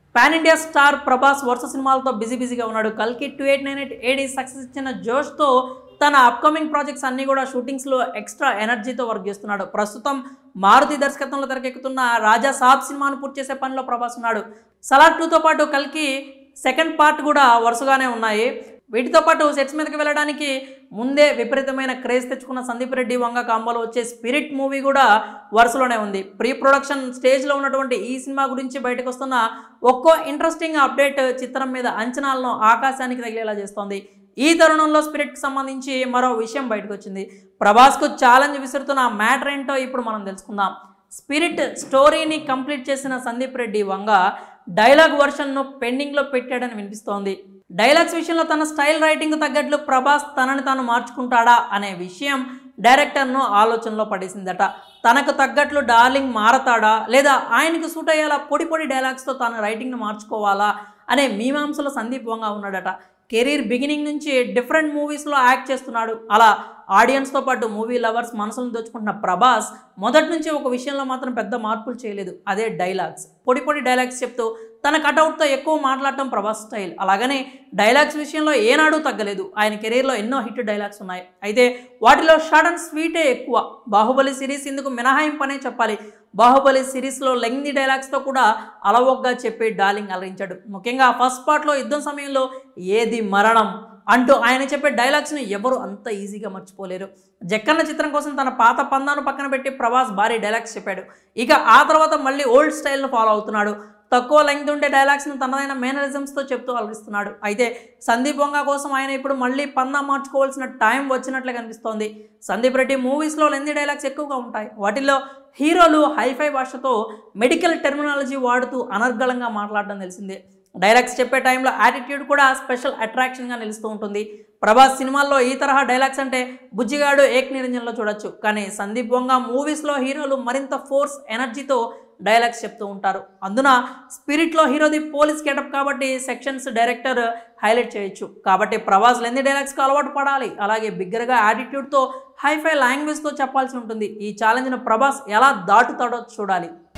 Pan India star Prabhas వరుస సినిమాలతో బిజీగా ఉన్నాడు. కల్కి 2898 ఏడి సక్సెస్ ఇచ్చిన జోష్తో తన అప్కమింగ్ ప్రాజెక్ట్స్ అన్నీ కూడా షూటింగ్స్లో ఎక్స్ట్రా ఎనర్జీతో వర్క్ చేస్తున్నాడు. ప్రస్తుతం మారుతి దర్శకత్వంలో తెరకెక్కుతున్న రాజా సాబ్ సినిమాను పూర్తి చేసే పనిలో ప్రభాస్ ఉన్నాడు. సలార్ 2తో పాటు కల్కి సెకండ్ పార్ట్ కూడా వరుసగానే ఉన్నాయి. వీటితో పాటు సెట్స్ మీదకి వెళ్ళడానికి ముందే విపరీతమైన క్రేజ్ తెచ్చుకున్న సందీప్ రెడ్డి వంగ కాంబోలో వచ్చే స్పిరిట్ మూవీ కూడా వరుసలోనే ఉంది. ప్రీ ప్రొడక్షన్ స్టేజ్లో ఉన్నటువంటి ఈ సినిమా గురించి బయటకు వస్తున్న ఒక్కో ఇంట్రెస్టింగ్ అప్డేట్ చిత్రం మీద అంచనాలను ఆకాశానికి తగిలేలా చేస్తోంది. ఈ తరుణంలో స్పిరిట్కి సంబంధించి మరో విషయం బయటకు వచ్చింది. ప్రభాస్కు ఛాలెంజ్ విసురుతున్న మ్యాటర్ ఏంటో ఇప్పుడు మనం తెలుసుకుందాం. స్పిరిట్ స్టోరీని కంప్లీట్ చేసిన సందీప్ రెడ్డి వంగ డైలాగ్ వర్షన్ను పెండింగ్లో పెట్టాడని వినిపిస్తోంది. డైలాగ్స్ విషయంలో తన స్టైల్ రైటింగ్ తగ్గట్లు ప్రభాస్ తనని తాను మార్చుకుంటాడా అనే విషయం డైరెక్టర్ను ఆలోచనలో పడేసిందట. తనకు తగ్గట్లు డార్లింగ్ మారతాడా లేదా ఆయనకు సూట్ అయ్యేలా పొడి డైలాగ్స్తో తన రైటింగ్ను మార్చుకోవాలా అనే మీమాంసలో సందీప్ వంగ ఉన్నాడట. కెరీర్ బిగినింగ్ నుంచి డిఫరెంట్ మూవీస్లో యాక్ట్ చేస్తున్నాడు. అలా ఆడియన్స్తో పాటు మూవీ లవర్స్ మనసులను దోచుకుంటున్న ప్రభాస్ మొదటి నుంచి ఒక విషయంలో మాత్రం పెద్ద మార్పులు చేయలేదు. అదే డైలాగ్స్. పొడి డైలాగ్స్ చెప్తూ తన కటౌట్తో ఎక్కువ మాట్లాడటం ప్రభాస్ స్టైల్. అలాగనే డైలాగ్స్ విషయంలో ఏనాడూ తగ్గలేదు. ఆయన కెరీర్లో ఎన్నో హిట్ డైలాగ్స్ ఉన్నాయి. అయితే వాటిలో షార్ట్ అండ్ స్వీటే ఎక్కువ. బాహుబలి సిరీస్ ఇందుకు మినహాయింపనే చెప్పాలి. బాహుబలి సిరీస్లో లెంగ్తీ డైలాగ్స్తో కూడా అలవోగ్గా చెప్పి డార్లింగ్ అలరించాడు. ముఖ్యంగా ఫస్ట్ పార్ట్లో యుద్ధం సమయంలో ఏది మరణం అంటూ ఆయన చెప్పే డైలాగ్స్ని ఎవరు అంత ఈజీగా మర్చిపోలేరు. జక్కన్న చిత్రం కోసం తన పాత పందాను పక్కన పెట్టి ప్రభాస్ భారీ డైలాగ్స్ చెప్పాడు. ఇక ఆ తర్వాత మళ్ళీ ఓల్డ్ స్టైల్ను ఫాలో అవుతున్నాడు. తక్కువ లెంగ్త్ ఉండే డైలాగ్స్ని తనదైన మేనరిజమ్స్తో చెప్తూ అలరిస్తున్నాడు. అయితే సందీప్ వంగ కోసం ఆయన ఇప్పుడు మళ్ళీ పందా మార్చుకోవాల్సిన టైం వచ్చినట్లే కనిపిస్తోంది. సందీప్ రెడ్డి మూవీస్లో లెంగ్తీ డైలాగ్స్ ఎక్కువగా ఉంటాయి. వాటిల్లో హీరోలు హైఫై భాషతో మెడికల్ టెర్మినాలజీ వాడుతూ అనర్గళంగా మాట్లాడడం తెలిసిందే. డైలాగ్స్ చెప్పే టైంలో యాటిట్యూడ్ కూడా స్పెషల్ అట్రాక్షన్గా నిలుస్తూ ఉంటుంది. ప్రభాస్ సినిమాల్లో ఈ తరహా డైలాగ్స్ అంటే బుజ్జిగాడు ఏక్ నిరంజన్లో చూడొచ్చు. కానీ సందీప్ వంగ మూవీస్లో హీరోలు మరింత ఫోర్స్ ఎనర్జీతో డైలాగ్స్ చెప్తూ ఉంటారు. అందున స్పిరిట్లో హీరోది పోలీస్ గెటప్ కాబట్టి సెక్షన్స్ డైరెక్టర్ హైలైట్ చేయొచ్చు. కాబట్టి ప్రభాస్ లెంది డైలాగ్స్కి అలవాటు పడాలి. అలాగే బిగ్గరగా యాటిట్యూడ్తో హైఫై లాంగ్వేజ్తో చెప్పాల్సి ఉంటుంది. ఈ ఛాలెంజ్ను ప్రభాస్ ఎలా దాటుతాడో చూడాలి.